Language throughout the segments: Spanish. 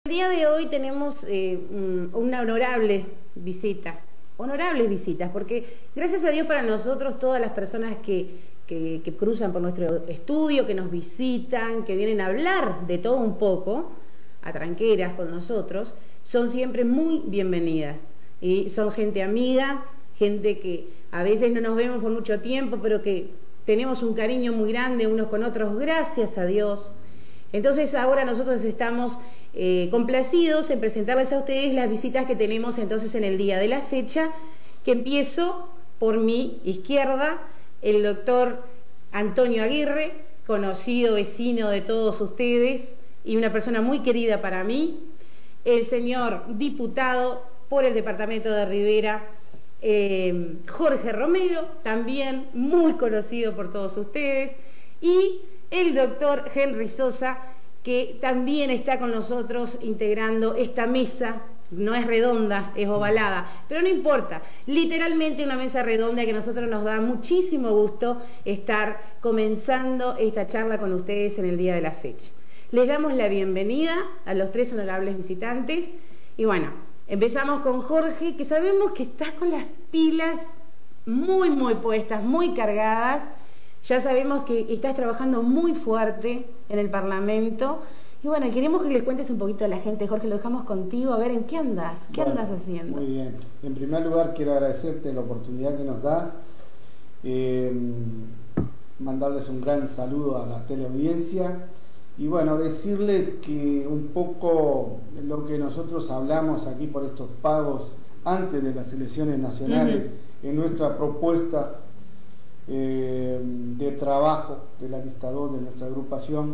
El día de hoy tenemos una honorable visita, honorables visitas, porque gracias a Dios para nosotros todas las personas que cruzan por nuestro estudio, que nos visitan, que vienen a hablar de todo un poco, a tranqueras con nosotros, son siempre muy bienvenidas. Y son gente amiga, gente que a veces no nos vemos por mucho tiempo, pero que tenemos un cariño muy grande unos con otros, gracias a Dios. Entonces ahora nosotros estamos complacidos en presentarles a ustedes las visitas que tenemos entonces en el día de la fecha, que empiezo por mi izquierda, el doctor Antonio Aguirre, conocido vecino de todos ustedes y una persona muy querida para mí, el señor diputado por el departamento de Rivera, Jorge Romero, también muy conocido por todos ustedes, y el doctor Henry Sosa, que también está con nosotros integrando esta mesa. No es redonda, es ovalada, pero no importa, literalmente una mesa redonda que a nosotros nos da muchísimo gusto estar comenzando esta charla con ustedes en el día de la fecha. Les damos la bienvenida a los tres honorables visitantes y bueno, empezamos con Jorge, que sabemos que estás con las pilas muy puestas, muy cargadas. Ya sabemos que estás trabajando muy fuerte en el Parlamento. Y bueno, queremos que le cuentes un poquito a la gente, Jorge, lo dejamos contigo, a ver en qué andas, andas haciendo. Muy bien. En primer lugar, quiero agradecerte la oportunidad que nos das, mandarles un gran saludo a la teleaudiencia y bueno, decirles que un poco lo que nosotros hablamos aquí por estos pagos antes de las elecciones nacionales, en nuestra propuesta de trabajo de la lista 2 de nuestra agrupación,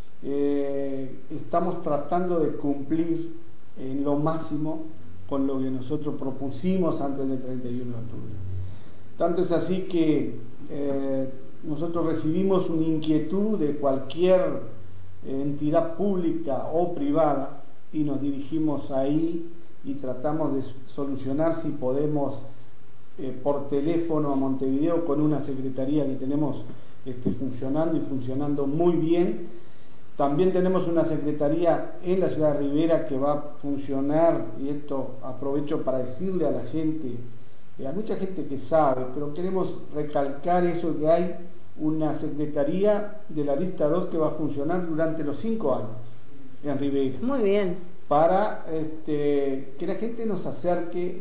estamos tratando de cumplir en lo máximo con lo que nosotros propusimos antes del 31 de octubre. Tanto es así que nosotros recibimos una inquietud de cualquier entidad pública o privada y nos dirigimos ahí y tratamos de solucionar si podemos por teléfono a Montevideo con una secretaría que tenemos funcionando y funcionando muy bien. También tenemos una secretaría en la ciudad de Rivera que va a funcionar, y esto aprovecho para decirle a la gente, a mucha gente que sabe, pero queremos recalcar eso, que hay una secretaría de la lista 2 que va a funcionar durante los 5 años en Rivera. Muy bien. Para que la gente nos acerque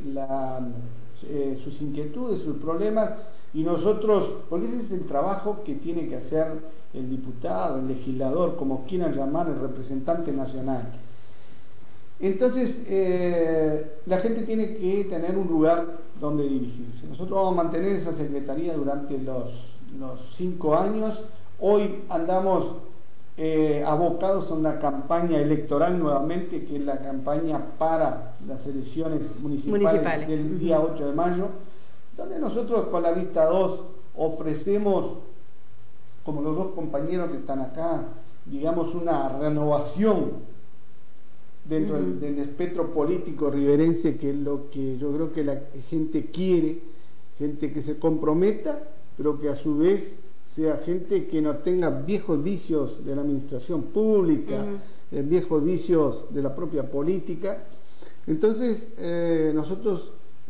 sus inquietudes, sus problemas, y nosotros, porque ese es el trabajo que tiene que hacer el diputado, el legislador, como quieran llamar, el representante nacional. Entonces, la gente tiene que tener un lugar donde dirigirse. Nosotros vamos a mantener esa secretaría durante los 5 años. Hoy andamos abocados a una campaña electoral nuevamente, que es la campaña para las elecciones municipales del día 8 de mayo, donde nosotros con la lista 2 ofrecemos, como los dos compañeros que están acá, digamos, una renovación dentro del espectro político riverense, que es lo que yo creo que la gente quiere, gente que se comprometa, pero que a su vez sea gente que no tenga viejos vicios de la administración pública, viejos vicios de la propia política. Entonces, nosotros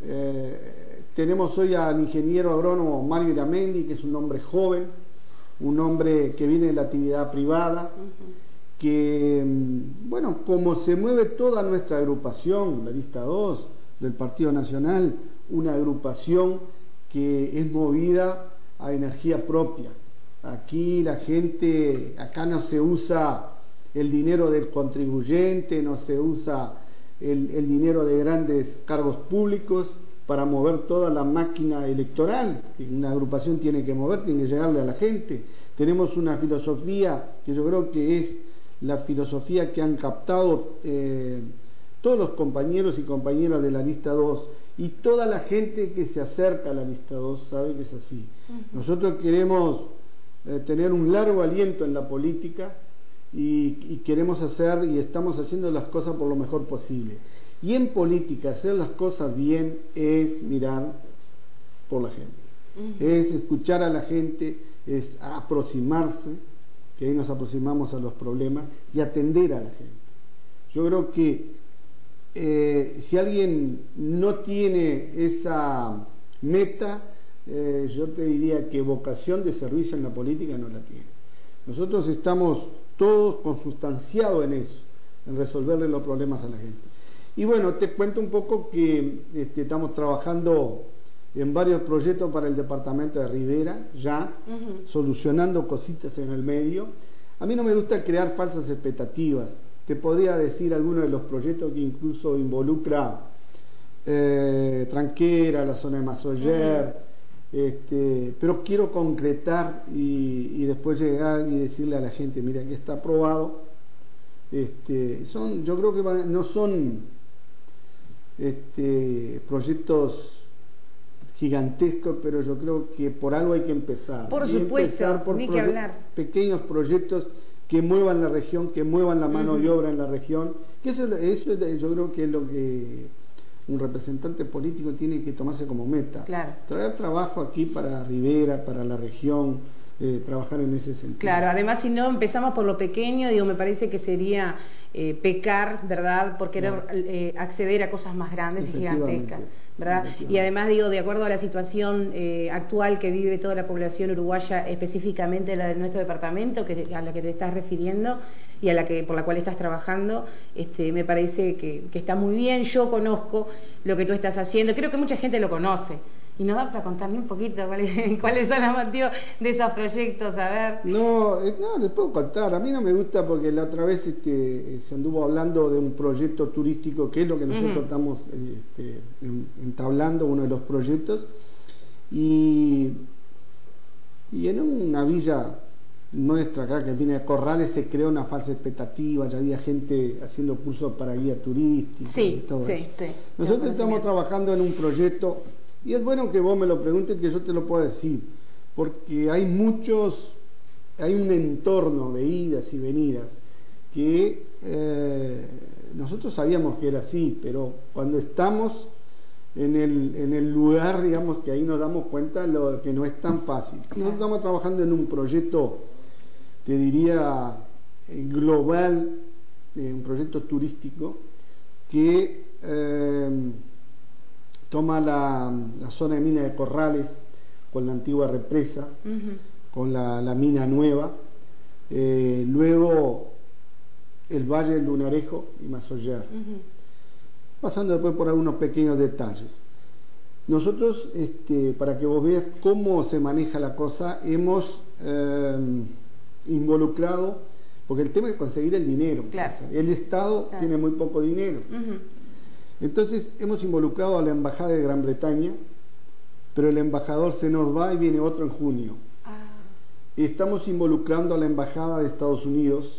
tenemos hoy al ingeniero agrónomo Mario Iramendi, que es un hombre joven, un hombre que viene de la actividad privada, que, bueno, como se mueve toda nuestra agrupación, la lista 2 del Partido Nacional, una agrupación que es movida a energía propia. Aquí la gente, acá no se usa el dinero del contribuyente, no se usa el dinero de grandes cargos públicos para mover toda la máquina electoral que una agrupación tiene que mover, tiene que llegarle a la gente. Tenemos una filosofía que yo creo que es la filosofía que han captado todos los compañeros y compañeras de la lista 2, y toda la gente que se acerca a la lista 2 sabe que es así. Nosotros queremos tener un largo aliento en la política y queremos hacer y estamos haciendo las cosas por lo mejor posible. Y en política hacer las cosas bien es mirar por la gente, es escuchar a la gente, es aproximarse, que ahí nos aproximamos a los problemas, y atender a la gente. Yo creo que si alguien no tiene esa meta, yo te diría que vocación de servicio en la política no la tiene. Nosotros estamos todos consustanciados en eso, en resolverle los problemas a la gente. Y bueno, te cuento un poco que estamos trabajando en varios proyectos para el departamento de Rivera, ya, solucionando cositas en el medio. A mí no me gusta crear falsas expectativas. Te podría decir algunos de los proyectos que incluso involucra Tranquera, la zona de Masoller, pero quiero concretar y después llegar y decirle a la gente, mira, que está aprobado. Yo creo que no son proyectos gigantescos, pero yo creo que por algo hay que empezar. Por supuesto, ni que hablar. Pequeños proyectos que muevan la región, que muevan la mano de obra en la región, que eso yo creo que es lo que un representante político tiene que tomarse como meta. Claro. Traer trabajo aquí para Rivera, para la región, trabajar en ese sentido. Claro, además si no empezamos por lo pequeño, digo, me parece que sería pecar, ¿verdad?, por querer acceder a cosas más grandes y gigantescas, ¿verdad? Y además, digo, de acuerdo a la situación actual que vive toda la población uruguaya, específicamente la de nuestro departamento, a la que te estás refiriendo y a por la cual estás trabajando, me parece que está muy bien. Yo conozco lo que tú estás haciendo, creo que mucha gente lo conoce. Y nos da para contarme un poquito cuáles son los motivos de esos proyectos, a ver. No, les puedo contar. A mí no me gusta porque la otra vez se anduvo hablando de un proyecto turístico, que es lo que nosotros estamos entablando, uno de los proyectos. Y en una villa nuestra acá, que viene de Corrales, se creó una falsa expectativa, ya había gente haciendo cursos para guía turística y todo eso. Sí. Nosotros estamos trabajando en un proyecto. Y es bueno que vos me lo preguntes, que yo te lo pueda decir, porque hay un entorno de idas y venidas que nosotros sabíamos que era así, pero cuando estamos en el lugar, digamos, que ahí nos damos cuenta que no es tan fácil. Nosotros estamos trabajando en un proyecto, te diría, global, un proyecto turístico que toma la zona de mina de Corrales con la antigua represa, con la mina nueva, luego el Valle del Lunarejo y Masoller, pasando después por algunos pequeños detalles. Nosotros, para que vos veas cómo se maneja la cosa, hemos involucrado, porque el tema es conseguir el dinero. Claro. El Estado tiene muy poco dinero. Entonces hemos involucrado a la Embajada de Gran Bretaña, pero el embajador se nos va y viene otro en junio. Estamos involucrando a la Embajada de Estados Unidos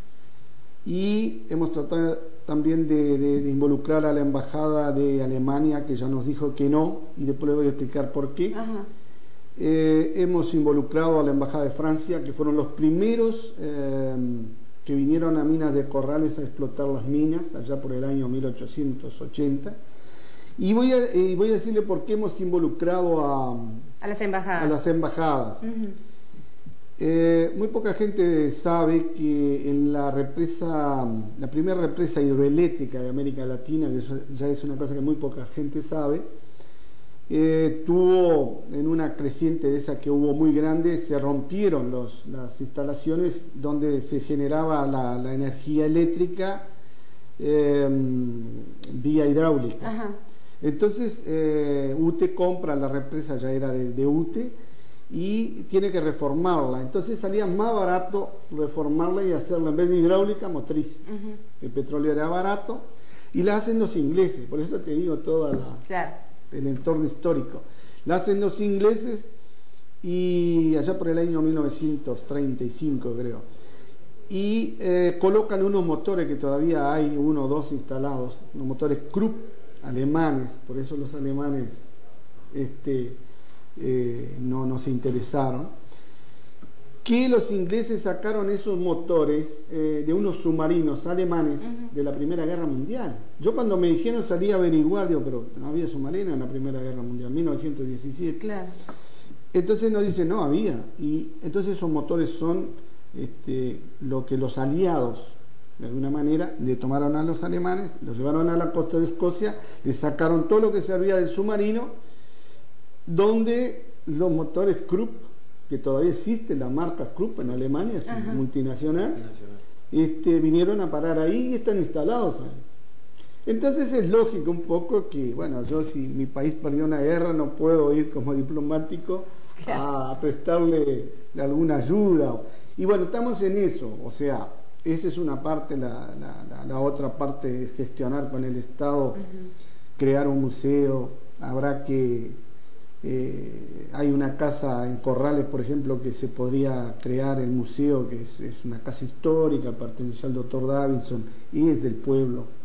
y hemos tratado también de involucrar a la Embajada de Alemania, que ya nos dijo que no, y después les voy a explicar por qué. Hemos involucrado a la Embajada de Francia, que fueron los primeros que vinieron a Minas de Corrales a explotar las minas, allá por el año 1880. Y voy a decirle por qué hemos involucrado a las embajadas. A las embajadas. Muy poca gente sabe que en la primera represa hidroeléctrica de América Latina, que ya es una cosa que muy poca gente sabe, tuvo en una creciente de esa que hubo muy grande, se rompieron las instalaciones donde se generaba la energía eléctrica vía hidráulica. Entonces UTE compra la represa, ya era de UTE, y tiene que reformarla. Entonces salía más barato reformarla y hacerla, en vez de hidráulica, motriz. El petróleo era barato y la hacen los ingleses, por eso te digo el entorno histórico. La hacen los ingleses y allá por el año 1935 creo. Y colocan unos motores que todavía hay, 1 o 2 instalados, unos motores Krupp alemanes, por eso los alemanes no se interesaron, que los ingleses sacaron esos motores de unos submarinos alemanes de la Primera Guerra Mundial. Yo cuando me dijeron salí a averiguar, digo, pero no había submarino en la Primera Guerra Mundial, 1917. Claro. Entonces nos dicen, no había. Y entonces esos motores son lo que los aliados de alguna manera, le tomaron a los alemanes, los llevaron a la costa de Escocia, le sacaron todo lo que servía del submarino, donde los motores Krupp, que todavía existe la marca Krupp en Alemania, es multinacional, vinieron a parar ahí y están instalados ahí. Entonces es lógico un poco que, bueno, yo si mi país perdió una guerra no puedo ir como diplomático a prestarle alguna ayuda. Y bueno, estamos en eso, o sea, esa es una parte, la otra parte es gestionar con el Estado, crear un museo, habrá que... hay una casa en Corrales, por ejemplo, que se podría crear el museo, que es una casa histórica, perteneció al doctor Davidson y es del pueblo.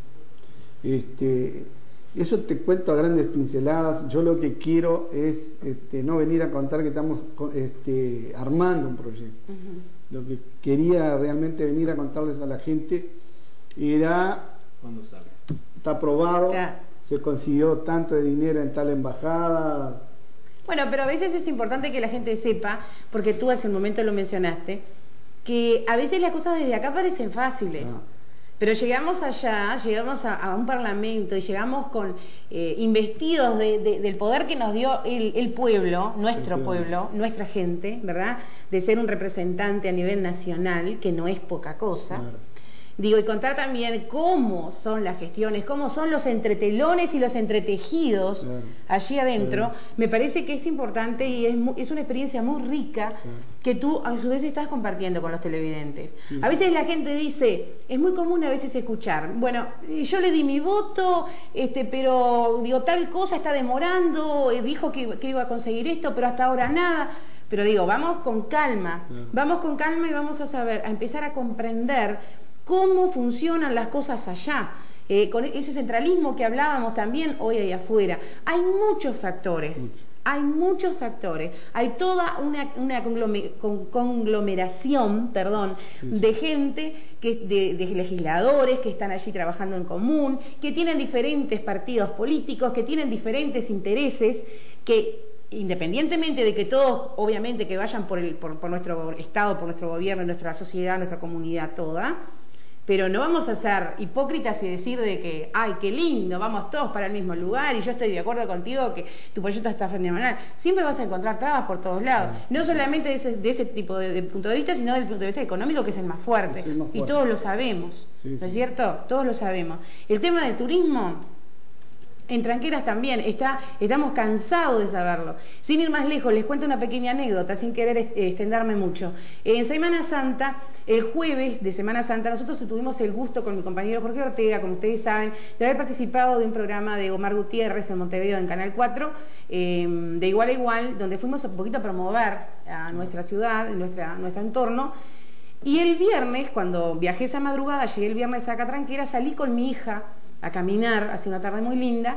Eso te cuento a grandes pinceladas. Yo lo que quiero es no venir a contar que estamos armando un proyecto. Lo que quería realmente venir a contarles a la gente era cuando sale. Está aprobado, se consiguió tanto de dinero en tal embajada. Bueno, pero a veces es importante que la gente sepa, porque tú hace un momento lo mencionaste, que a veces las cosas desde acá parecen fáciles. Pero llegamos allá, llegamos a un parlamento y llegamos con investidos del poder que nos dio el pueblo, nuestro pueblo, nuestra gente, ¿verdad? De ser un representante a nivel nacional, que no es poca cosa. Digo, y contar también cómo son las gestiones, cómo son los entretelones y los entretejidos allí adentro, me parece que es importante y es una experiencia muy rica que tú a su vez estás compartiendo con los televidentes. A veces la gente dice, es muy común a veces escuchar, bueno, yo le di mi voto, pero digo, tal cosa está demorando, dijo que iba a conseguir esto, pero hasta ahora nada. Pero digo, vamos con calma y vamos a empezar a comprender cómo funcionan las cosas allá, con ese centralismo que hablábamos también hoy ahí afuera. Hay muchos factores, hay toda una conglomeración, de gente, de legisladores que están allí trabajando en común, que tienen diferentes partidos políticos, que tienen diferentes intereses, que independientemente de que todos, obviamente, que vayan por nuestro Estado, por nuestro gobierno, nuestra sociedad, nuestra comunidad toda, pero no vamos a ser hipócritas y decir de que, ay, qué lindo, vamos todos para el mismo lugar y yo estoy de acuerdo contigo que tu proyecto está fenomenal. Siempre vas a encontrar trabas por todos lados, no solamente de ese tipo de punto de vista, sino del punto de vista económico, que es el más fuerte, y todos lo sabemos, ¿no es cierto? Todos lo sabemos. El tema del turismo... En Tranqueras también, estamos cansados de saberlo. Sin ir más lejos, les cuento una pequeña anécdota, sin querer extenderme mucho. En Semana Santa, el jueves de Semana Santa, nosotros tuvimos el gusto con mi compañero Jorge Ortega, como ustedes saben, de haber participado de un programa de Omar Gutiérrez en Montevideo, en Canal 4, de Igual a Igual, donde fuimos un poquito a promover a nuestra ciudad, nuestro entorno. Y el viernes, cuando viajé esa madrugada, llegué el viernes acá a Tranqueras, salí con mi hija a caminar, hace una tarde muy linda,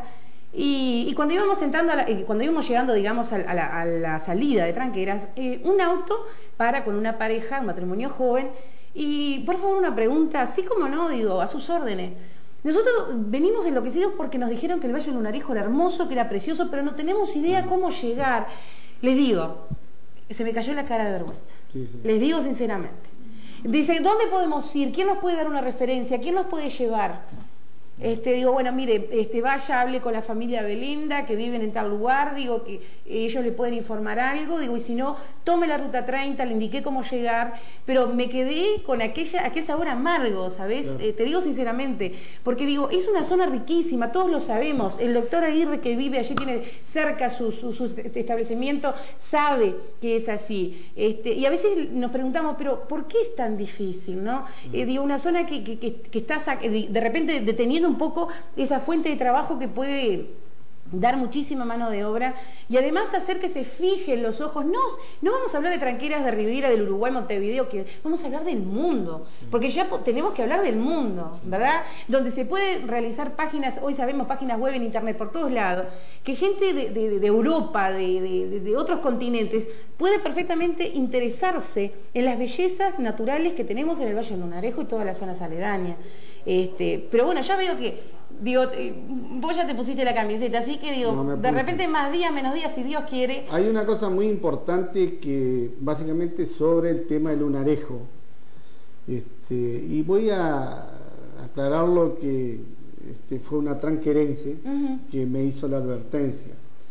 y cuando íbamos llegando, digamos, a la salida de Tranqueras, un auto para con una pareja, un matrimonio joven, y por favor una pregunta, sí como no, digo, a sus órdenes. Nosotros venimos enloquecidos porque nos dijeron que el Valle Lunarejo era hermoso, que era precioso, pero no tenemos idea cómo llegar. Les digo, se me cayó la cara de vergüenza, les digo sinceramente. Dice, ¿dónde podemos ir? ¿Quién nos puede dar una referencia? ¿Quién nos puede llevar? Digo, bueno, mire, vaya, hable con la familia Belinda, que viven en tal lugar, digo, que ellos le pueden informar algo, digo, y si no, tome la ruta 30, le indiqué cómo llegar, pero me quedé con aquel sabor amargo, ¿sabes? Te digo sinceramente, porque digo, es una zona riquísima, todos lo sabemos, el doctor Aguirre que vive allí, tiene cerca su establecimiento, sabe que es así, y a veces nos preguntamos, pero ¿por qué es tan difícil, no? Digo, una zona que está de repente deteniendo un poco esa fuente de trabajo que puede dar muchísima mano de obra y además hacer que se fijen los ojos. No vamos a hablar de Tranqueras, de Riviera, del Uruguay, Montevideo, que vamos a hablar del mundo, porque ya tenemos que hablar del mundo, ¿verdad? Donde se pueden realizar páginas, hoy sabemos, páginas web en internet por todos lados, que gente de Europa, de otros continentes, puede perfectamente interesarse en las bellezas naturales que tenemos en el Valle Lunarejo y todas las zonas aledañas. Pero bueno, ya veo que, digo, vos ya te pusiste la camiseta, así que digo, de repente más días, menos días, si Dios quiere. Hay una cosa muy importante que básicamente sobre el tema del lunarejo. Y voy a aclararlo que fue una tranquerense que me hizo la advertencia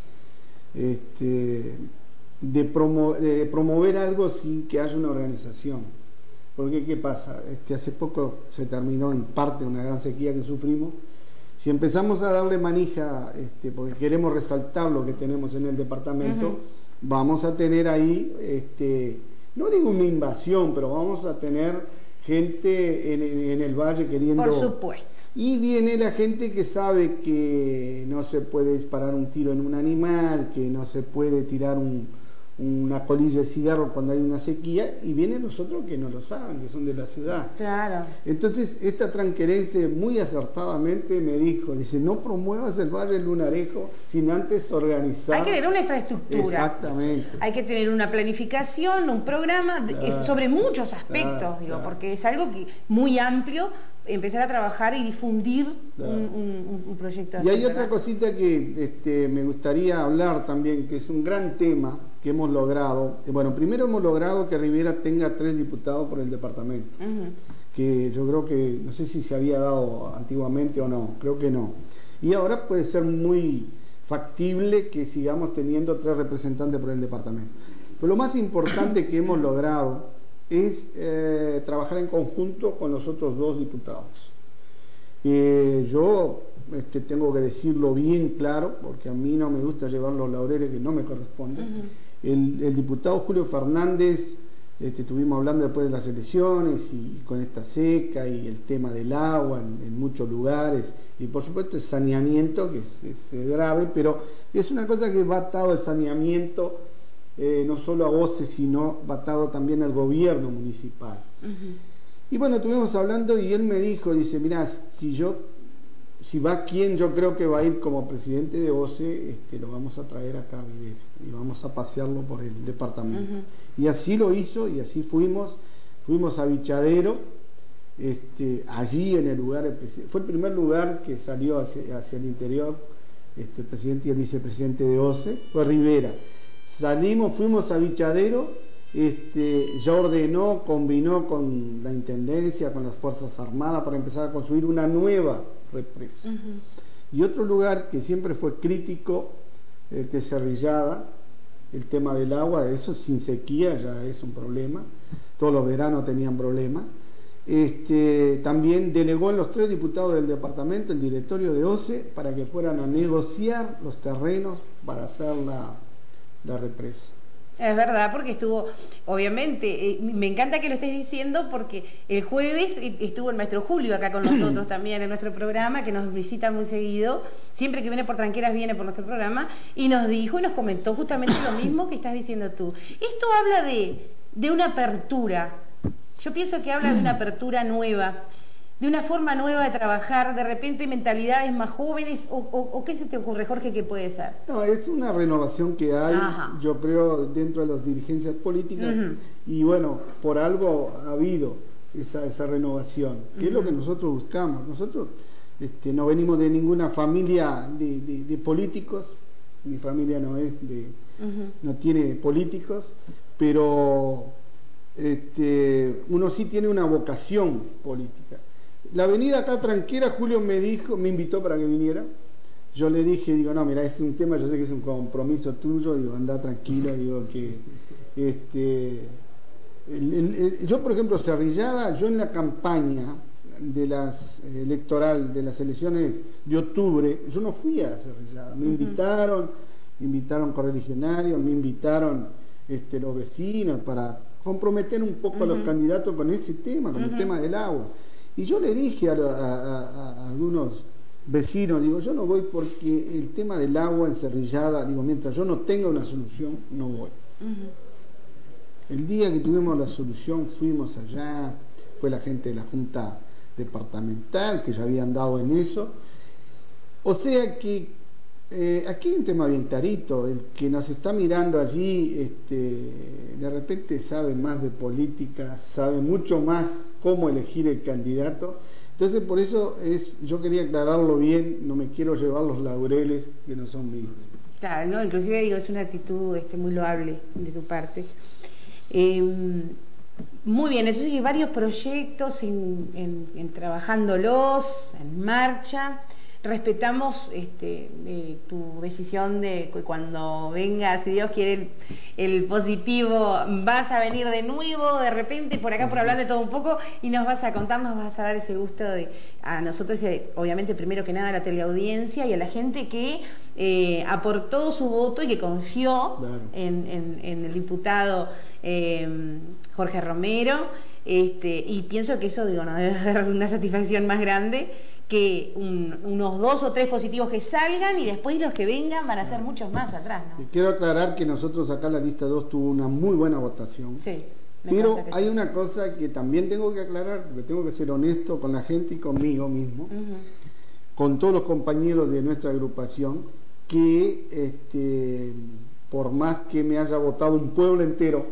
de promover algo sin que haya una organización. Porque ¿qué pasa? Hace poco se terminó en parte una gran sequía que sufrimos. Si empezamos a darle manija, porque queremos resaltar lo que tenemos en el departamento, vamos a tener ahí, no digo una invasión, pero vamos a tener gente en el valle queriendo... Por supuesto. Y viene la gente que sabe que no se puede disparar un tiro en un animal, que no se puede tirar una colilla de cigarro cuando hay una sequía, y vienen los otros que no lo saben, que son de la ciudad. Claro. Entonces, esta tranquerense muy acertadamente me dijo, dice, no promuevas el Valle del Lunarejo sin antes organizar... Hay que tener una infraestructura. Exactamente. Hay que tener una planificación, un programa sobre muchos aspectos, porque es algo muy amplio, empezar a trabajar y difundir un proyecto así. Y hay otra cosita que me gustaría hablar también, que es un gran tema que hemos logrado. Bueno, primero hemos logrado que Rivera tenga 3 diputados por el departamento, que yo creo que, no sé si se había dado antiguamente o no, creo que no. Y ahora puede ser muy factible que sigamos teniendo 3 representantes por el departamento. Pero lo más importante que hemos logrado es trabajar en conjunto con los otros 2 diputados. Yo tengo que decirlo bien claro, porque a mí no me gusta llevar los laureles que no me corresponden. El diputado Julio Fernández, estuvimos hablando después de las elecciones y con esta seca y el tema del agua en muchos lugares, y por supuesto el saneamiento, que es grave, pero es una cosa que va atado al saneamiento, no solo a OCE, sino atado también al gobierno municipal. Y bueno, estuvimos hablando y él me dijo, dice, mirá, si va quien yo creo que va a ir como presidente de OCE, lo vamos a traer acá a Rivera y vamos a pasearlo por el departamento. Y así lo hizo, y así fuimos a Bichadero, allí en el lugar, fue el primer lugar que salió hacia el interior, el presidente y el vicepresidente de OCE, fue Rivera. Fuimos a Bichadero, ya ordenó, combinó con la Intendencia, con las Fuerzas Armadas para empezar a construir una nueva represa. Y otro lugar que siempre fue crítico, que es Cerrillada, el tema del agua, eso sin sequía ya es un problema, todos los veranos tenían problemas. También delegó en los 3 diputados del departamento el directorio de OCE para que fueran a negociar los terrenos para hacer la represa. Es verdad, porque estuvo, obviamente, me encanta que lo estés diciendo, porque el jueves estuvo el maestro Julio acá con nosotros también en nuestro programa, que nos visita muy seguido, siempre que viene por Tranqueras viene por nuestro programa, y nos dijo y nos comentó justamente lo mismo que estás diciendo tú. Esto habla de una apertura, yo pienso que habla de una apertura nueva, de una forma nueva de trabajar, de repente mentalidades más jóvenes, o ¿qué se te ocurre, Jorge, que puede ser? No, es una renovación que hay, yo creo, dentro de las dirigencias políticas, y bueno, por algo ha habido esa renovación, que es lo que nosotros buscamos. Nosotros no venimos de ninguna familia de políticos, mi familia no es no tiene políticos, pero uno sí tiene una vocación política. La avenida acá Tranquera, Julio me invitó para que viniera. Yo le dije, digo, no, mira, es un tema, yo sé que es un compromiso tuyo, digo, anda tranquilo, digo que yo, por ejemplo, Cerrillada, yo en la campaña de las electoral de las elecciones de octubre, yo no fui a Cerrillada, me invitaron correligionarios, me invitaron los vecinos para comprometer un poco a los candidatos con ese tema, con el tema del agua. Y yo le dije a algunos vecinos, digo, yo no voy porque el tema del agua en Cerrillada, digo, mientras yo no tenga una solución, no voy. El día que tuvimos la solución, fuimos allá, fue la gente de la Junta Departamental, que ya habían dado en eso. O sea que aquí hay un tema bien clarito, el que nos está mirando allí, de repente sabe más de política, sabe mucho más cómo elegir el candidato. Entonces, por eso yo quería aclararlo bien, no me quiero llevar los laureles que no son míos. Claro, no, inclusive digo, es una actitud muy loable de tu parte. Muy bien, eso sí, hay varios proyectos en trabajándolos, en marcha. Respetamos tu decisión de que cuando venga, si Dios quiere, el positivo, vas a venir de nuevo, de repente, por acá, por hablar de todo un poco, y nos vas a contar, nos vas a dar ese gusto a nosotros, obviamente, primero que nada, a la teleaudiencia y a la gente que aportó su voto y que confió en el diputado Jorge Romero, y pienso que eso, digo, no debe haber una satisfacción más grande que unos 2 o 3 positivos que salgan, y después los que vengan van a ser muchos más atrás, ¿no? Quiero aclarar que nosotros acá la lista 2 tuvo una muy buena votación. Sí, pero hay una cosa que también tengo que aclarar, porque tengo que ser honesto con la gente y conmigo mismo, con todos los compañeros de nuestra agrupación, que por más que me haya votado un pueblo entero,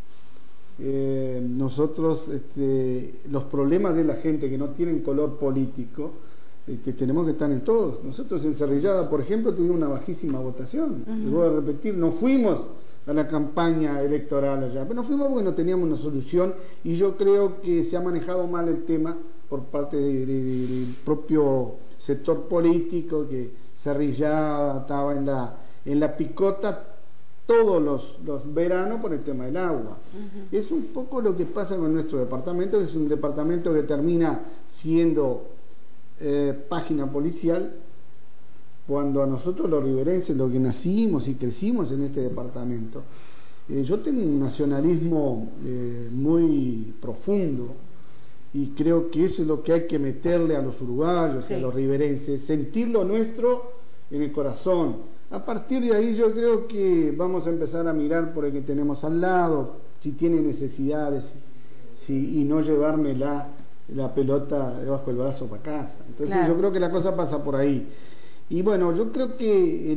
nosotros los problemas de la gente que no tienen color político, tenemos que estar en todos. Nosotros en Cerrillada, por ejemplo, tuvimos una bajísima votación. Y voy a repetir, no fuimos a la campaña electoral allá, pero no fuimos porque no teníamos una solución, y yo creo que se ha manejado mal el tema por parte del propio sector político, que Cerrillada estaba en la picota todos los veranos por el tema del agua. Es un poco lo que pasa con nuestro departamento, que es un departamento que termina siendo página policial, cuando a nosotros los riverenses, los que nacimos y crecimos en este departamento, yo tengo un nacionalismo muy profundo, y creo que eso es lo que hay que meterle a los uruguayos, sí, a los riverenses, sentir lo nuestro en el corazón. A partir de ahí yo creo que vamos a empezar a mirar por el que tenemos al lado, si tiene necesidades, y no llevarme la pelota debajo del brazo para casa. Entonces yo creo que la cosa pasa por ahí. Y bueno, yo creo que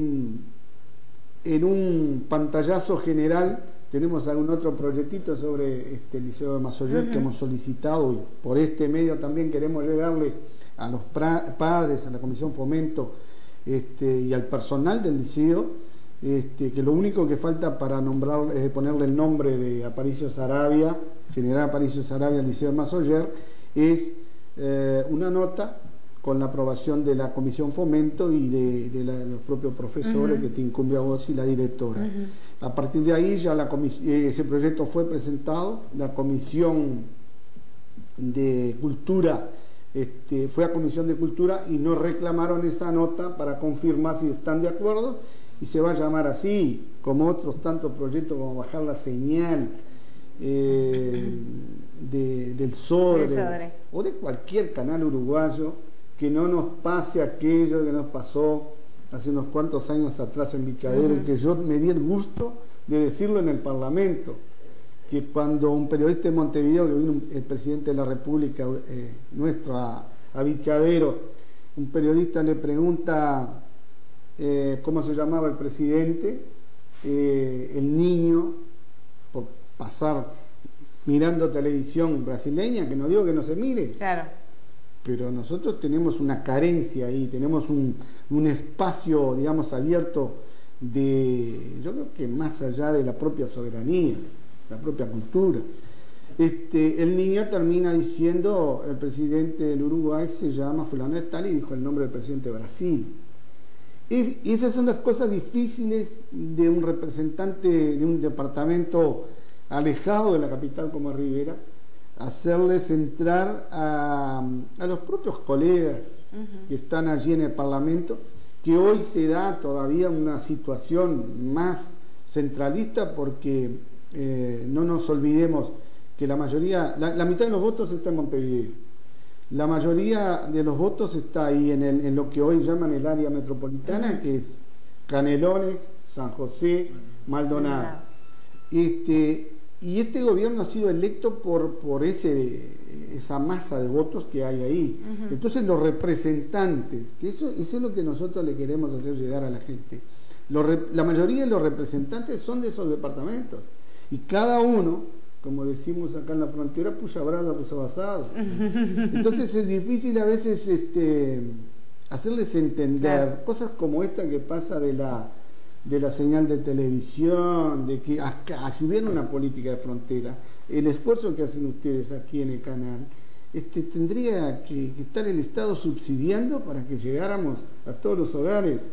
en un pantallazo general tenemos algún otro proyectito sobre el Liceo de Massaller que hemos solicitado, y por este medio también queremos llegarle a los padres, a la Comisión Fomento, y al personal del liceo, que lo único que falta para nombrar es ponerle el nombre de Aparicio Saravia, General Aparicio Saravia al Liceo de Massaller, es una nota con la aprobación de la Comisión Fomento y de los propios profesores, que te incumbe a vos y la directora. A partir de ahí ya ese proyecto fue presentado, la Comisión de Cultura fue a Comisión de Cultura y nos reclamaron esa nota para confirmar si están de acuerdo, y se va a llamar así, como otros tantos proyectos, como bajar la señal del Sodre o de cualquier canal uruguayo, que no nos pase aquello que nos pasó hace unos cuantos años atrás en Bichadero, y que yo me di el gusto de decirlo en el Parlamento, que cuando un periodista de Montevideo, que vino el presidente de la República nuestro a Bichadero, un periodista le pregunta cómo se llamaba el presidente, el niño, por pasar mirando televisión brasileña, que no digo que no se mire, claro, pero nosotros tenemos una carencia ahí, tenemos un espacio, digamos, abierto yo creo que más allá de la propia soberanía, la propia cultura. El niño termina diciendo, el presidente del Uruguay se llama fulano de tal, y dijo el nombre del presidente de Brasil. Y esas son las cosas difíciles de un representante de un departamento alejado de la capital como Rivera, hacerles entrar a los propios colegas que están allí en el Parlamento, que hoy se da todavía una situación más centralista, porque no nos olvidemos que la mayoría, la mitad de los votos está en Montevideo, la mayoría de los votos está ahí en lo que hoy llaman el área metropolitana, que es Canelones, San José, Maldonado. Y este gobierno ha sido electo por esa masa de votos que hay ahí. Entonces los representantes, que eso es lo que nosotros le queremos hacer llegar a la gente, la mayoría de los representantes son de esos departamentos, y cada uno, como decimos acá en la frontera, puya brasa, puya basado. Entonces es difícil a veces hacerles entender cosas como esta que pasa de de la señal de televisión, de que acá, si hubiera una política de frontera, el esfuerzo que hacen ustedes aquí en el canal, tendría que estar el Estado subsidiando para que llegáramos a todos los hogares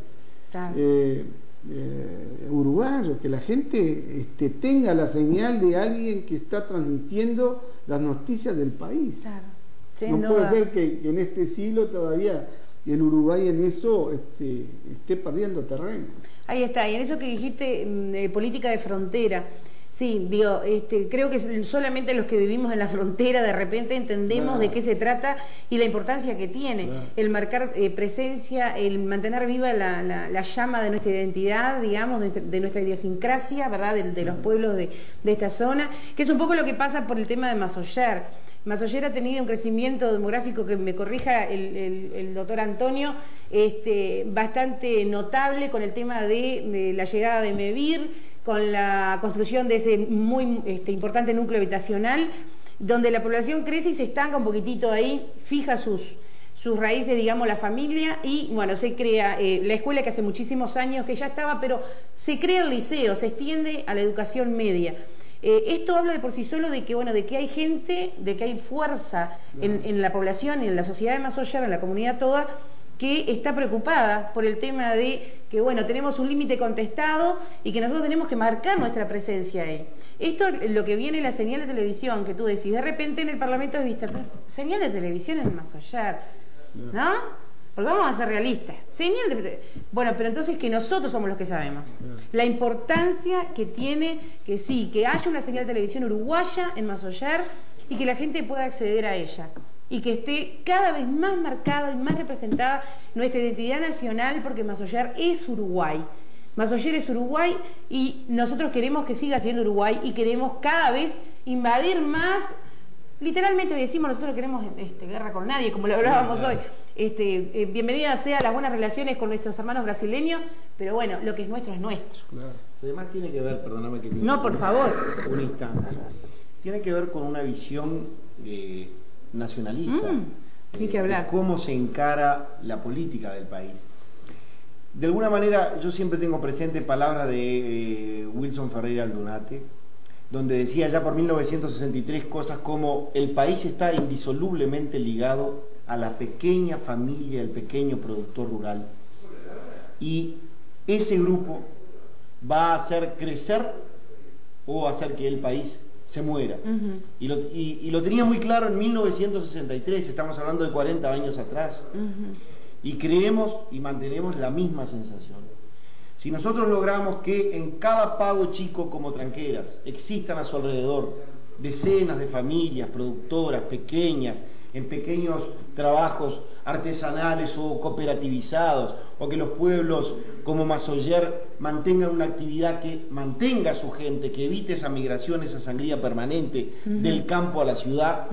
uruguayos, que la gente tenga la señal de alguien que está transmitiendo las noticias del país. Claro. No puede ser que en este siglo todavía el Uruguay en eso esté perdiendo terreno. Ahí está, y en eso que dijiste, política de frontera, sí, digo, creo que solamente los que vivimos en la frontera de repente entendemos de qué se trata y la importancia que tiene el marcar presencia, el mantener viva la llama de nuestra identidad, digamos, de nuestra idiosincrasia, ¿verdad?, de los pueblos de esta zona, que es un poco lo que pasa por el tema de Massoyer. Massoyer ha tenido un crecimiento demográfico, que me corrija el doctor Antonio, bastante notable con el tema de la llegada de Mevir, con la construcción de ese muy importante núcleo habitacional, donde la población crece y se estanca un poquitito ahí, fija sus raíces, digamos, la familia, y bueno, se crea la escuela, que hace muchísimos años que ya estaba, pero se crea el liceo, se extiende a la educación media. Esto habla de por sí solo de que, bueno, de que hay gente, de que hay fuerza en la población, en la sociedad de Massoyer, en la comunidad toda, que está preocupada por el tema de que, bueno, tenemos un límite contestado y que nosotros tenemos que marcar nuestra presencia ahí. Esto es lo que viene la señal de televisión, que tú decís, de repente en el Parlamento de Vista, señal de televisión en Massoyer, ¿no? Porque vamos a ser realistas. Bueno, pero entonces que nosotros somos los que sabemos. La importancia que tiene que sí, que haya una señal de televisión uruguaya en Massoyer y que la gente pueda acceder a ella. Y que esté cada vez más marcada y más representada nuestra identidad nacional, porque Massoyer es Uruguay. Massoyer es Uruguay y nosotros queremos que siga siendo Uruguay y queremos cada vez invadir más. Literalmente decimos, nosotros queremos guerra con nadie, como lo hablábamos hoy. Bienvenida sea las buenas relaciones con nuestros hermanos brasileños, pero bueno, lo que es nuestro es nuestro. Claro. Además tiene que ver, perdóname que tiene no, por favor. Un instante. Tiene que ver con una visión nacionalista. Hay que hablar. De cómo se encara la política del país. De alguna manera, yo siempre tengo presente palabras de Wilson Ferreira Aldunate, donde decía ya por 1963 cosas como: el país está indisolublemente ligado a la pequeña familia, el pequeño productor rural, y ese grupo va a hacer crecer o hacer que el país se muera. Y lo tenía muy claro en 1963, estamos hablando de 40 años atrás, y creemos y mantenemos la misma sensación. Si nosotros logramos que en cada pago chico como Tranqueras existan a su alrededor decenas de familias productoras pequeñas, en pequeños trabajos artesanales o cooperativizados, o que los pueblos como Massoyer mantengan una actividad que mantenga a su gente, que evite esa migración, esa sangría permanente del campo a la ciudad,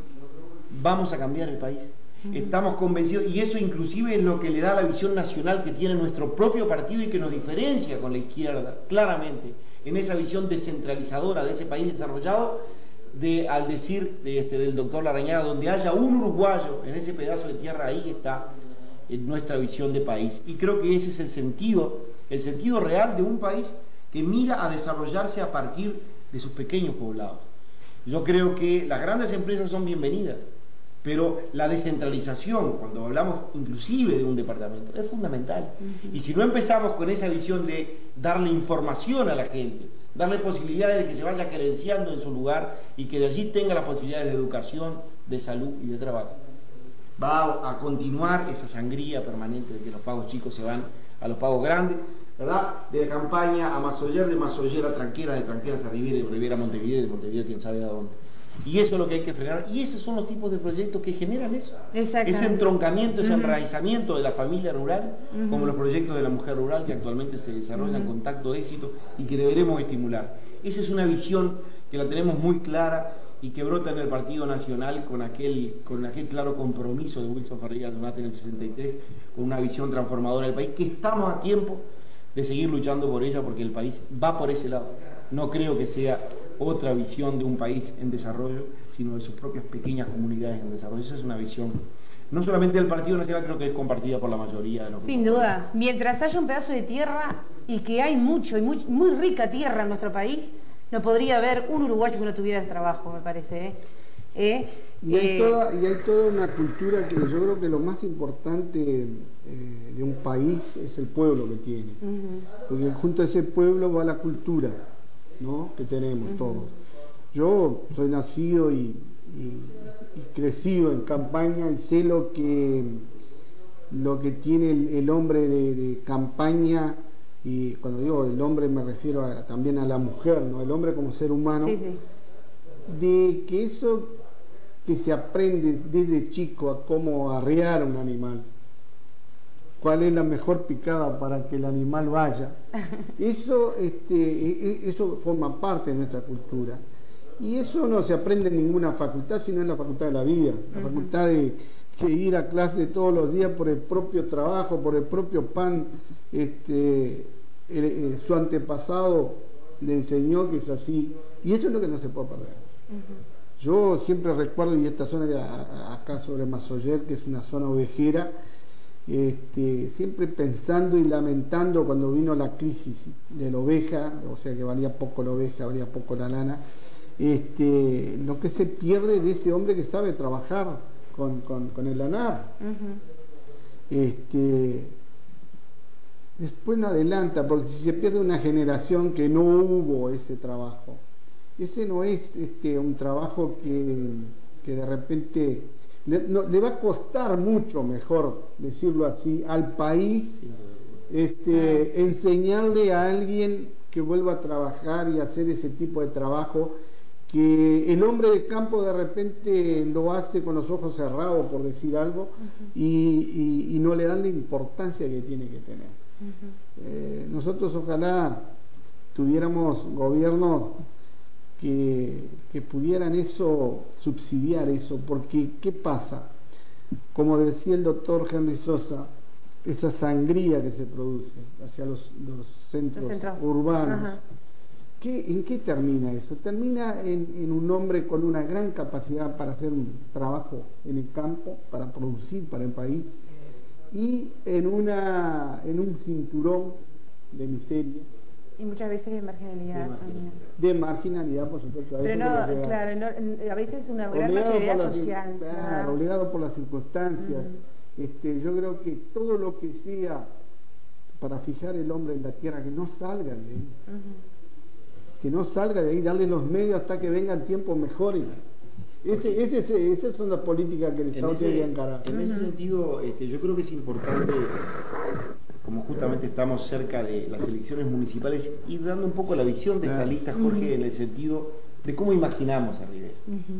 vamos a cambiar el país. Estamos convencidos, y eso inclusive es lo que le da la visión nacional que tiene nuestro propio partido y que nos diferencia con la izquierda, claramente, en esa visión descentralizadora de ese país desarrollado, al decir del doctor Larrañaga, donde haya un uruguayo en ese pedazo de tierra, ahí está nuestra visión de país. Y creo que ese es el sentido real de un país que mira a desarrollarse a partir de sus pequeños poblados. Yo creo que las grandes empresas son bienvenidas, pero la descentralización, cuando hablamos inclusive de un departamento, es fundamental. Y si no empezamos con esa visión de darle información a la gente, darle posibilidades de que se vaya querenciando en su lugar y que de allí tenga las posibilidades de educación, de salud y de trabajo, va a continuar esa sangría permanente de que los pagos chicos se van a los pagos grandes, ¿verdad? De la campaña a Massoyer, de Massoyer a Tranqueras, de Tranqueras a Riviera, de Riviera a Montevideo, de Montevideo quién sabe a dónde. Y eso es lo que hay que frenar, y esos son los tipos de proyectos que generan eso, ese entroncamiento, ese enraizamiento de la familia rural, como los proyectos de la mujer rural que actualmente se desarrollan con tanto éxito y que deberemos estimular. Esa es una visión que la tenemos muy clara y que brota en el Partido Nacional con aquel claro compromiso de Wilson Ferreira Aldunate en el 63, con una visión transformadora del país, que estamos a tiempo de seguir luchando por ella, porque el país va por ese lado. No creo que sea otra visión de un país en desarrollo, sino de sus propias pequeñas comunidades en desarrollo. Esa es una visión no solamente del Partido Nacional, creo que es compartida por la mayoría de los Sin duda, mientras haya un pedazo de tierra, y que hay mucho, y muy rica tierra en nuestro país, no podría haber un uruguayo que no tuviera trabajo, me parece. Y hay toda una cultura que yo creo que lo más importante de un país es el pueblo que tiene. Porque junto a ese pueblo va la cultura, ¿no?, que tenemos todos. Yo soy nacido y crecido en Campaña y sé lo que tiene el hombre de Campaña, y cuando digo el hombre me refiero también a la mujer, ¿no?, el hombre como ser humano, de que eso que se aprende desde chico a cómo arrear un animal, cuál es la mejor picada para que el animal vaya, eso forma parte de nuestra cultura. Y eso no se aprende en ninguna facultad, sino en la facultad de la vida, la facultad de ir a clase todos los días por el propio trabajo, por el propio pan. Su antepasado le enseñó que es así, y eso es lo que no se puede perder. Yo siempre recuerdo, y esta zona de acá sobre Mazoyer, que es una zona ovejera, siempre pensando y lamentando cuando vino la crisis de la oveja, o sea que valía poco la oveja, valía poco la lana, lo que se pierde de ese hombre que sabe trabajar con el lanar. Después no adelanta, porque si se pierde una generación que no hubo ese trabajo, ese no es un trabajo que de repente le va a costar mucho, mejor decirlo así, al país enseñarle a alguien que vuelva a trabajar y hacer ese tipo de trabajo que el hombre de campo de repente lo hace con los ojos cerrados, por decir algo, y no le dan la importancia que tiene que tener. Nosotros ojalá tuviéramos gobiernos que pudieran subsidiar eso, porque ¿qué pasa? Como decía el doctor Henry Sosa, esa sangría que se produce hacia los centros urbanos, ¿en qué termina eso? Termina en un hombre con una gran capacidad para hacer un trabajo en el campo, para producir para el país, y en un cinturón de miseria. Y muchas veces de marginalidad también. De marginalidad, por supuesto. Pero no, claro, a veces es una gran marginalidad social. Claro, obligado por las circunstancias. Yo creo que todo lo que sea para fijar el hombre en la tierra, que no salga de ahí. Que no salga de ahí, darle los medios hasta que vengan tiempos mejores. Esas son las políticas que el Estado tiene que encarar. En ese sentido, yo creo que es importante, como justamente estamos cerca de las elecciones municipales, ir dando un poco la visión de esta lista, Jorge, en el sentido de cómo imaginamos a Rivera.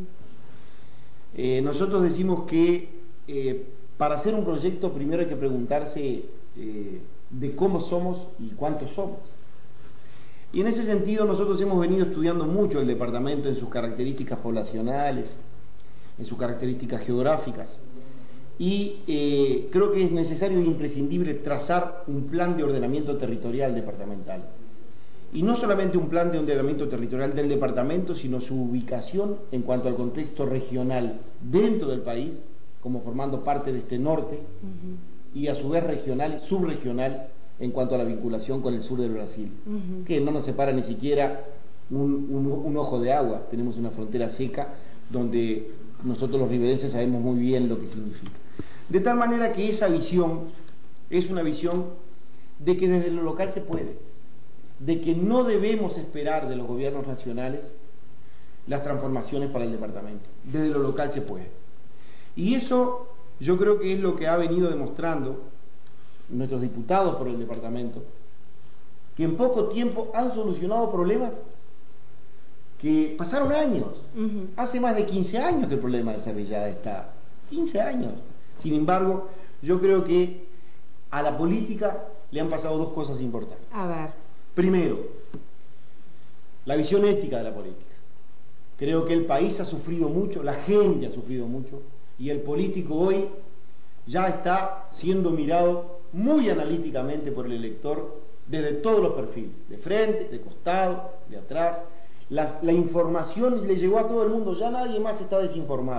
Nosotros decimos que para hacer un proyecto primero hay que preguntarse de cómo somos y cuántos somos. Y en ese sentido nosotros hemos venido estudiando mucho el departamento en sus características poblacionales, en sus características geográficas, y creo que es necesario e imprescindible trazar un plan de ordenamiento territorial departamental. Y no solamente un plan de ordenamiento territorial del departamento, sino su ubicación en cuanto al contexto regional dentro del país, como formando parte de este norte, y a su vez regional, subregional, en cuanto a la vinculación con el sur del Brasil, que no nos separa ni siquiera un ojo de agua. Tenemos una frontera seca donde nosotros los riverenses sabemos muy bien lo que significa. De tal manera que esa visión es una visión de que desde lo local se puede, de que no debemos esperar de los gobiernos nacionales las transformaciones para el departamento. Desde lo local se puede. Y eso yo creo que es lo que ha venido demostrando nuestros diputados por el departamento, que en poco tiempo han solucionado problemas que pasaron años. Hace más de 15 años que el problema de Cervillada está. 15 años. Sin embargo, yo creo que a la política le han pasado dos cosas importantes. A ver. Primero, la visión ética de la política. Creo que el país ha sufrido mucho, la gente ha sufrido mucho, y el político hoy ya está siendo mirado muy analíticamente por el elector desde todos los perfiles, de frente, de costado, de atrás. La información le llegó a todo el mundo, ya nadie más está desinformado.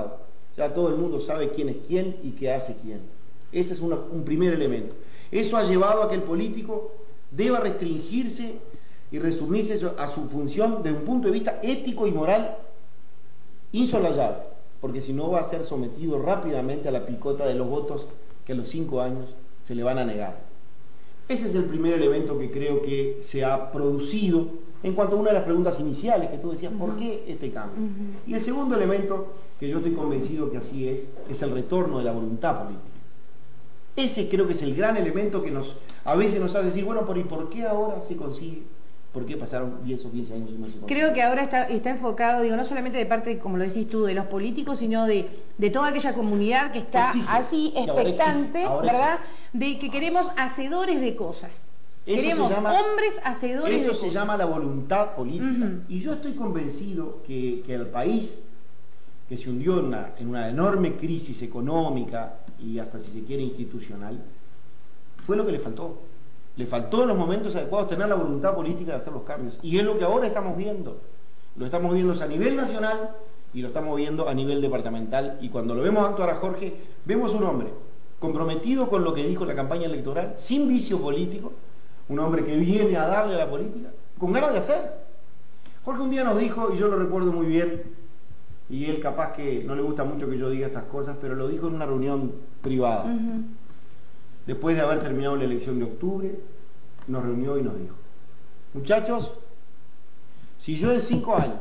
Ya todo el mundo sabe quién es quién y qué hace quién. Ese es un primer elemento. Eso ha llevado a que el político deba restringirse y resumirse a su función desde un punto de vista ético y moral insolayable, porque si no va a ser sometido rápidamente a la picota de los votos que a los 5 años se le van a negar. Ese es el primer elemento que creo que se ha producido en cuanto a una de las preguntas iniciales que tú decías, ¿por qué este cambio? Y el segundo elemento, que yo estoy convencido que así es el retorno de la voluntad política. Ese creo que es el gran elemento que a veces nos hace decir, bueno, ¿y por qué ahora se consigue? ¿Por qué pasaron 10 o 15 años y no se consigue? Creo que ahora está enfocado, digo, no solamente de parte, como lo decís tú, de los políticos, sino de toda aquella comunidad que está así expectante, ¿verdad? De que queremos hacedores de cosas. Queremos hombres hacedores de cosas. Eso se llama la voluntad política. Y yo estoy convencido que el país, que se hundió en una enorme crisis económica y hasta, si se quiere, institucional, fue lo que le faltó. Le faltó en los momentos adecuados tener la voluntad política de hacer los cambios. Y es lo que ahora estamos viendo. Lo estamos viendo a nivel nacional y lo estamos viendo a nivel departamental. Y cuando lo vemos actuar a Jorge, vemos un hombre comprometido con lo que dijo en la campaña electoral, sin vicio político, un hombre que viene a darle a la política, con ganas de hacer. Jorge un día nos dijo, y yo lo recuerdo muy bien, y él capaz que no le gusta mucho que yo diga estas cosas, pero lo dijo en una reunión privada. Después de haber terminado la elección de octubre, nos reunió y nos dijo, muchachos, si yo en 5 años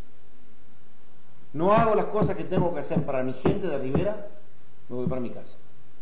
no hago las cosas que tengo que hacer para mi gente de Rivera, me voy para mi casa.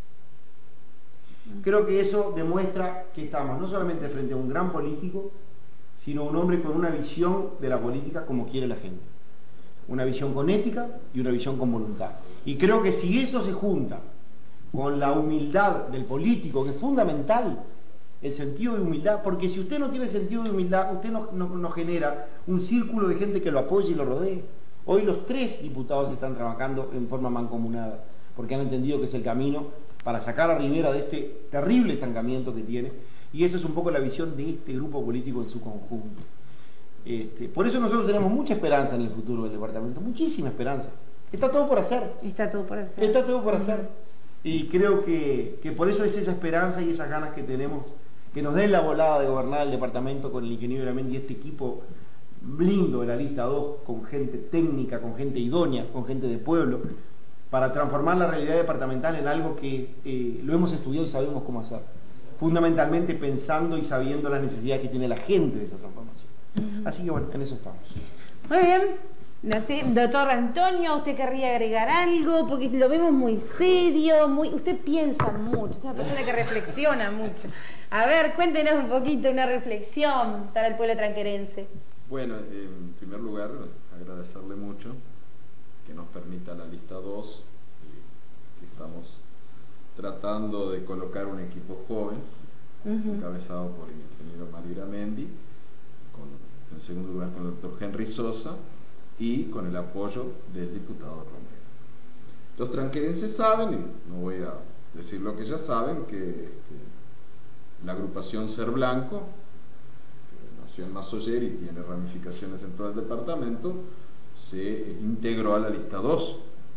Creo que eso demuestra que estamos no solamente frente a un gran político, sino un hombre con una visión de la política como quiere la gente. Una visión con ética y una visión con voluntad. Y creo que si eso se junta con la humildad del político, que es fundamental, el sentido de humildad, porque si usted no tiene sentido de humildad, usted no genera un círculo de gente que lo apoye y lo rodee. Hoy los 3 diputados están trabajando en forma mancomunada, porque han entendido que es el camino para sacar a Rivera de este terrible estancamiento que tiene, y eso es un poco la visión de este grupo político en su conjunto. Por eso nosotros tenemos mucha esperanza en el futuro del departamento, muchísima esperanza. Está todo por hacer. Está todo por hacer. Está todo por hacer. Y creo que por eso es esa esperanza y esas ganas que tenemos, que nos den la volada de gobernar el departamento con el ingeniero Gramendi y este equipo lindo de la lista 2, con gente técnica, con gente idónea, con gente de pueblo, para transformar la realidad departamental en algo que lo hemos estudiado y sabemos cómo hacer. Fundamentalmente pensando y sabiendo las necesidades que tiene la gente de esa transformación. Así que bueno, en eso estamos. Muy bien. No sé, doctor Antonio, ¿usted querría agregar algo? Porque lo vemos muy serio, usted piensa mucho, es una persona que reflexiona mucho. A ver, cuéntenos un poquito una reflexión para el pueblo tranquerense. Bueno, en primer lugar, agradecerle mucho que nos permita la lista 2, que estamos tratando de colocar un equipo joven, encabezado por el ingeniero Mario Gramendi, en segundo lugar con el doctor Henry Sosa, y con el apoyo del diputado Romero. Los tranquerenses saben, y no voy a decir lo que ya saben, que la agrupación Ser Blanco, que nació en Masoyer y tiene ramificaciones en todo el departamento, se integró a la lista 2.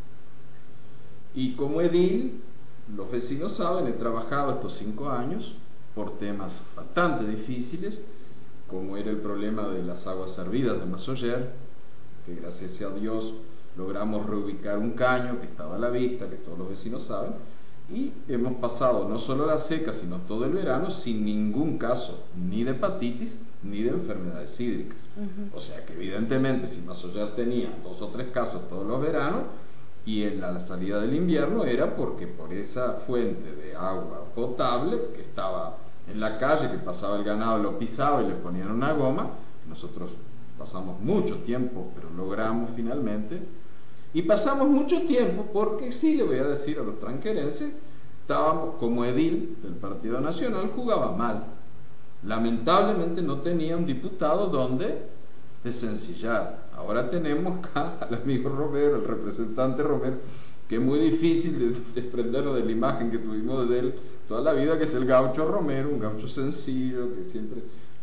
Y como edil, los vecinos saben, he trabajado estos 5 años por temas bastante difíciles, como era el problema de las aguas servidas de Masoyer, que gracias a Dios logramos reubicar un caño que estaba a la vista, que todos los vecinos saben, y hemos pasado no solo la seca, sino todo el verano sin ningún caso, ni de hepatitis, ni de enfermedades hídricas. O sea que evidentemente si Masoyer tenía 2 o 3 casos todos los veranos, y en la salida del invierno era porque por esa fuente de agua potable que estaba en la calle, que pasaba el ganado, lo pisaba y le ponían una goma, nosotros pasamos mucho tiempo, pero logramos finalmente, y pasamos mucho tiempo porque, sí le voy a decir a los tranquerenses, estábamos como edil del Partido Nacional, jugaba mal. Lamentablemente no tenía un diputado donde desencillar. Ahora tenemos acá al amigo Romero, el representante Romero, que es muy difícil de desprendernos de la imagen que tuvimos de él toda la vida, que es el gaucho Romero, un gaucho sencillo, que siempre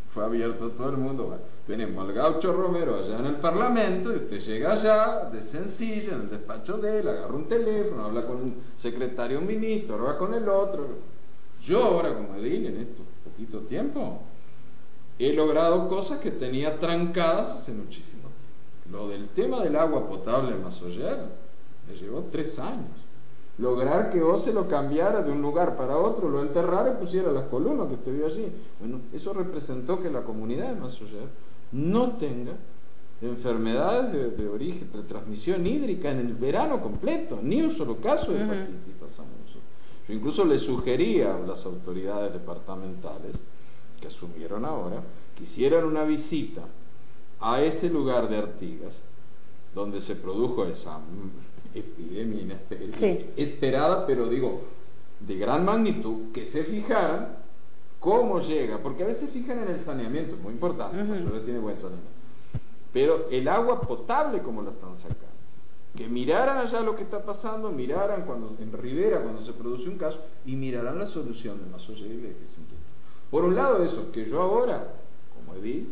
fue abierto a todo el mundo. Bueno, tenemos al Gaucho Romero allá en el Parlamento, y usted llega allá, de sencilla, en el despacho de él, agarra un teléfono, habla con un secretario, un ministro, habla con el otro. Yo ahora, como edil, en este poquito tiempo, he logrado cosas que tenía trancadas hace muchísimo tiempo. Lo del tema del agua potable en Masoller me llevó 3 años. Lograr que vos se lo cambiara de un lugar para otro, lo enterrara y pusiera las columnas que usted vio allí. Bueno, eso representó que la comunidad de Masoller no tenga enfermedades de origen, de transmisión hídrica en el verano completo, ni un solo caso de hepatitis pasamos nosotros. Yo incluso le sugería a las autoridades departamentales que asumieron ahora que hicieran una visita a ese lugar de Artigas donde se produjo esa epidemia esperada, pero digo, de gran magnitud, que se fijaran cómo llega, porque a veces fijan en el saneamiento, muy importante, Masoller tiene buen saneamiento, pero el agua potable como la están sacando, que miraran allá lo que está pasando, miraran cuando en Rivera cuando se produce un caso, y miraran la solución de Masoller y de que se entienda. Por un lado eso, que yo ahora, como edil,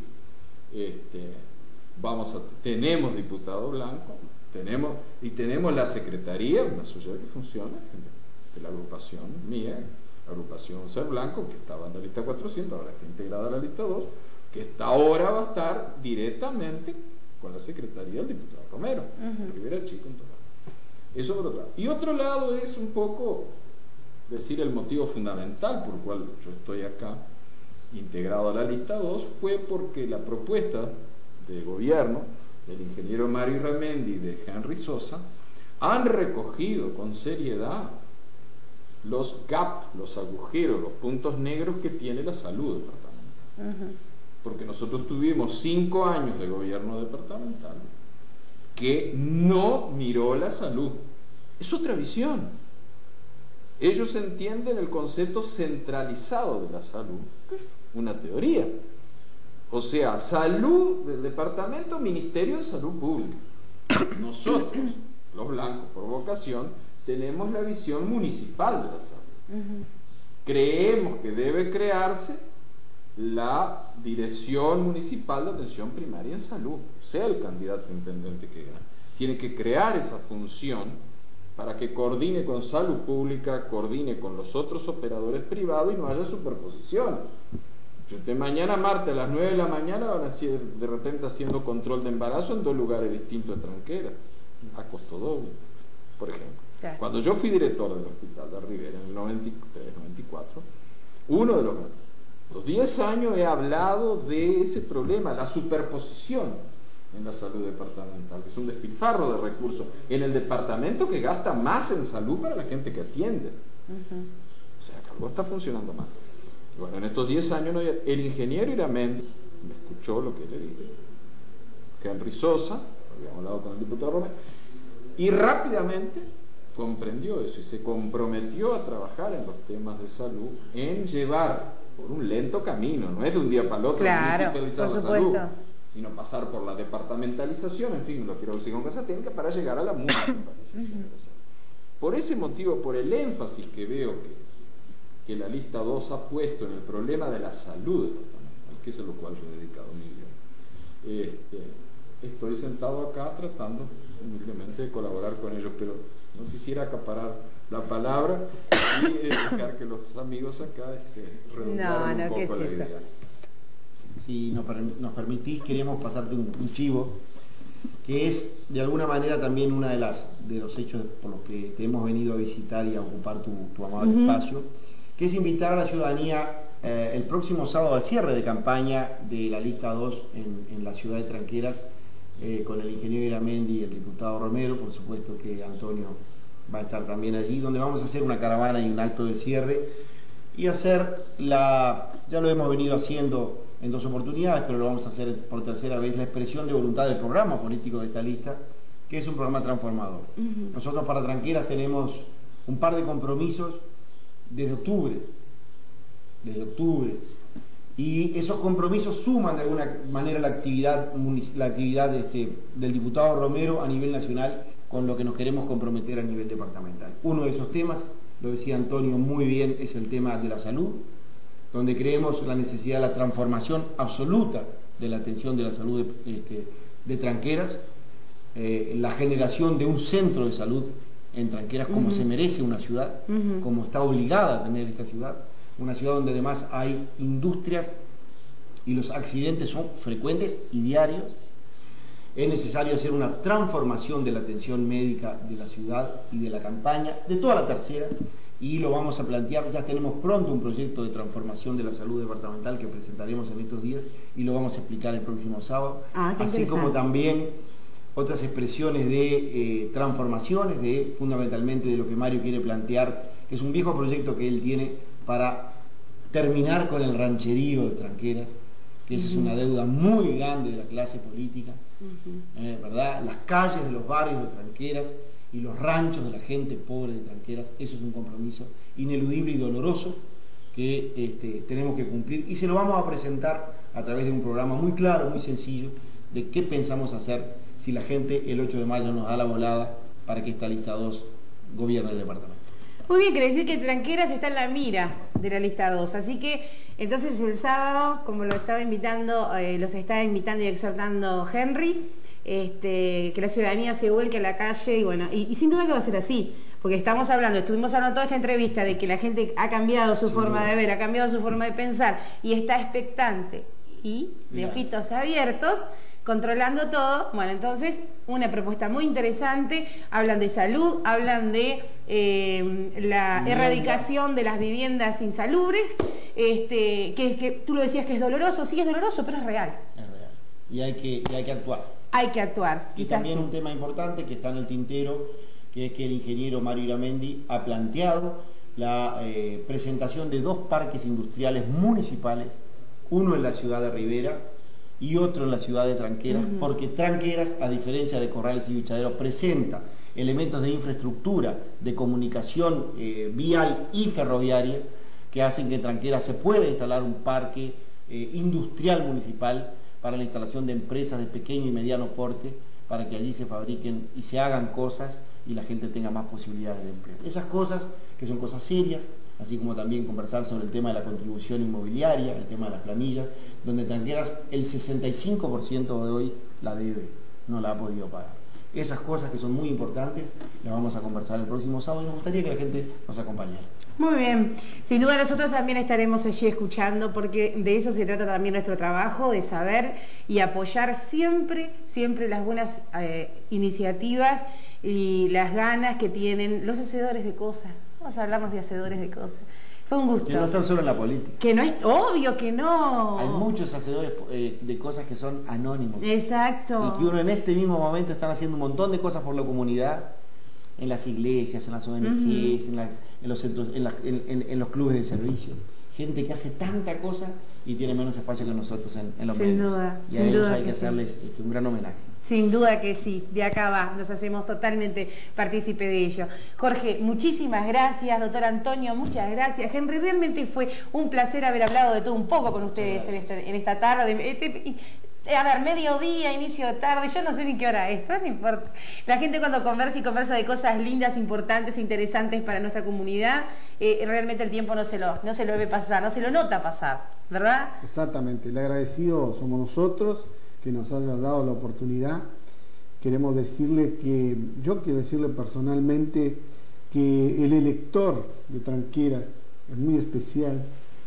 tenemos diputado blanco, tenemos la secretaría, una sociedad que funciona, de la agrupación mía, la agrupación Ser Blanco, que estaba en la lista 400, ahora está integrada a la lista 2, que ahora va a estar directamente con la secretaría del diputado Romero, Rivera Chico, en todo. Eso por otro lado. Y otro lado es un poco decir el motivo fundamental por el cual yo estoy acá, integrado a la lista 2, fue porque la propuesta de gobierno del ingeniero Mario Ramendi y de Henry Sosa han recogido con seriedad los gaps, los agujeros, los puntos negros que tiene la salud departamental. Porque nosotros tuvimos 5 años de gobierno departamental que no miró la salud. Es otra visión. Ellos entienden el concepto centralizado de la salud, una teoría. O sea, salud del departamento, Ministerio de Salud Pública. Nosotros, los blancos por vocación, tenemos la visión municipal de la salud. Creemos que debe crearse la Dirección Municipal de Atención Primaria en Salud, sea el candidato a intendente que gane. Tiene que crear esa función para que coordine con salud pública, coordine con los otros operadores privados y no haya superposición. Si usted mañana martes a las 9 de la mañana van a ser de repente haciendo control de embarazo en 2 lugares distintos de Tranquera, a costo doble, por ejemplo. Claro. Cuando yo fui director del hospital de Rivera en el 93-94, uno de los 10 años he hablado de ese problema, la superposición en la salud departamental, que es un despilfarro de recursos en el departamento que gasta más en salud para la gente que atiende. O sea, que algo está funcionando mal. Bueno, en estos 10 años el ingeniero Iramendi me escuchó lo que le dije, Henry Sosa, habíamos hablado con el diputado Romero, y rápidamente comprendió eso y se comprometió a trabajar en los temas de salud, en llevar por un lento camino, no es de un día para el otro, municipalizar la salud, sino pasar por la departamentalización, en fin, lo quiero decir con cosa técnica, para llegar a la municipalización. Por ese motivo, por el énfasis que veo que la lista 2 ha puesto en el problema de la salud departamental, que es a lo cual yo he dedicado mi vida, estoy sentado acá tratando humildemente de colaborar con ellos, pero no quisiera acaparar la palabra y dejar que los amigos acá redondearan un poco la idea. Si nos permitís, queríamos pasarte un chivo, que es de alguna manera también una de los hechos por los que te hemos venido a visitar y a ocupar tu amable espacio, que es invitar a la ciudadanía el próximo sábado al cierre de campaña de la lista 2 en la ciudad de Tranqueras, con el ingeniero Iramendi y el diputado Romero, por supuesto que Antonio va a estar también allí, donde vamos a hacer una caravana y un acto de cierre y hacer ya lo hemos venido haciendo en 2 oportunidades, pero lo vamos a hacer por 3ª vez, la expresión de voluntad del programa político de esta lista, que es un programa transformador. Nosotros para Tranqueras tenemos un par de compromisos desde octubre, y esos compromisos suman de alguna manera la actividad del diputado Romero a nivel nacional con lo que nos queremos comprometer a nivel departamental. Uno de esos temas, lo decía Antonio muy bien, es el tema de la salud, donde creemos la necesidad de la transformación absoluta de la atención de la salud de Tranqueras, la generación de un centro de salud en Tranqueras como se merece una ciudad, como está obligada a tener esta ciudad, una ciudad donde además hay industrias y los accidentes son frecuentes y diarios. Es necesario hacer una transformación de la atención médica de la ciudad y de la campaña, de toda la tercera, y lo vamos a plantear. Ya tenemos pronto un proyecto de transformación de la salud departamental que presentaremos en estos días y lo vamos a explicar el próximo sábado, así como también otras expresiones de transformaciones, fundamentalmente de lo que Mario quiere plantear, que es un viejo proyecto que él tiene para terminar con el rancherío de Tranqueras, que esa es una deuda muy grande de la clase política, ¿verdad? Las calles de los barrios de Tranqueras y los ranchos de la gente pobre de Tranqueras, eso es un compromiso ineludible y doloroso que tenemos que cumplir, y se lo vamos a presentar a través de un programa muy claro, muy sencillo, de qué pensamos hacer si la gente el 8 de mayo nos da la volada para que esta lista 2 gobierne el departamento. Muy bien, quiere decir que Tranqueras está en la mira de la lista 2, así que entonces el sábado, como los estaba invitando y exhortando Henry, que la ciudadanía se vuelque a la calle, y bueno, y sin duda que va a ser así, porque estuvimos hablando toda esta entrevista de que la gente ha cambiado su forma de ver, ha cambiado su forma de pensar, y está expectante y de ojitos abiertos, controlando todo. Bueno, entonces una propuesta muy interesante. Hablan de salud, hablan de la erradicación de las viviendas insalubres, que tú lo decías que es doloroso. Sí, es doloroso, pero es real. Es real. Y hay que actuar. Hay que actuar. Y también un tema importante que está en el tintero, que es que el ingeniero Mario Iramendi ha planteado la presentación de 2 parques industriales municipales, uno en la ciudad de Rivera y otro en la ciudad de Tranqueras, porque Tranqueras, a diferencia de Corrales y Bichadero, presenta elementos de infraestructura, de comunicación vial y ferroviaria, que hacen que en Tranqueras se pueda instalar un parque industrial municipal para la instalación de empresas de pequeño y mediano porte, para que allí se fabriquen y se hagan cosas y la gente tenga más posibilidades de empleo. Esas cosas, que son cosas serias, así como también conversar sobre el tema de la contribución inmobiliaria, el tema de las planillas, donde Tranqueras el 65% de hoy la debe, no la ha podido pagar. Esas cosas que son muy importantes las vamos a conversar el próximo sábado y nos gustaría que la gente nos acompañara. Muy bien, sin duda nosotros también estaremos allí escuchando, porque de eso se trata también nuestro trabajo, de saber y apoyar siempre las buenas iniciativas y las ganas que tienen los hacedores de cosas. Vamos a hablarnos de hacedores de cosas. Fue un gusto. Que no están solo en la política. Que no es obvio que no. Hay muchos hacedores de cosas que son anónimos. Exacto. Y que uno en este mismo momento están haciendo un montón de cosas por la comunidad, en las iglesias, en las ONGs, en los centros, en los clubes de servicio. Gente que hace tanta cosa y tiene menos espacio que nosotros en los medios. Sin duda. Y a ellos hay que hacerles un gran homenaje. Sin duda que sí, de acá va, nos hacemos totalmente partícipe de ello. Jorge, muchísimas gracias, doctor Antonio, muchas gracias. Henry, realmente fue un placer haber hablado de todo un poco con ustedes en esta tarde. A ver, mediodía, inicio de tarde, yo no sé ni qué hora es, pero no importa. La gente cuando conversa de cosas lindas, importantes, interesantes para nuestra comunidad, realmente el tiempo no se lo ve pasar, no se lo nota pasar, ¿verdad? Exactamente, el agradecido somos nosotros, que nos hayan dado la oportunidad. Queremos decirle yo quiero decirle personalmente que el elector de Tranqueras es muy especial.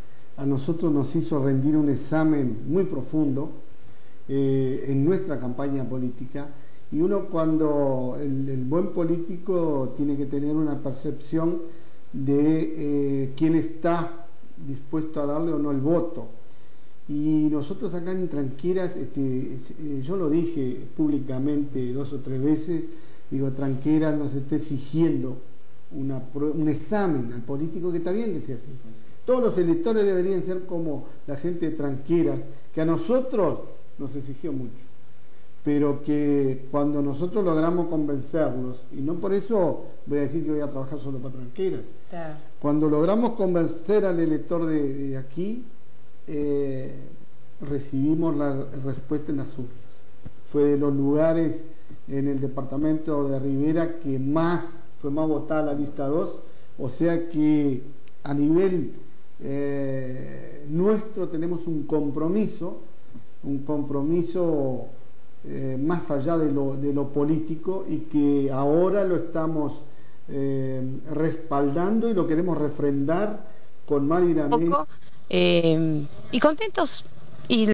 A nosotros nos hizo rendir un examen muy profundo en nuestra campaña política, y uno, cuando el buen político tiene que tener una percepción de quién está dispuesto a darle o no el voto. Y nosotros acá en Tranqueras, yo lo dije públicamente 2 o 3 veces, digo, Tranqueras nos está exigiendo un examen al político, que está bien que sea así. Todos los electores deberían ser como la gente de Tranqueras, que a nosotros nos exigió mucho, pero que cuando nosotros logramos convencerlos, y no por eso voy a decir que voy a trabajar solo para Tranqueras, claro. Cuando logramos convencer al elector de aquí, recibimos la respuesta en las urnas. Fue de los lugares en el departamento de Rivera que fue más votada la lista 2, o sea que a nivel nuestro tenemos un compromiso más allá de lo político, y que ahora lo estamos respaldando y lo queremos refrendar con Mari Ramírez. Y contentos. Y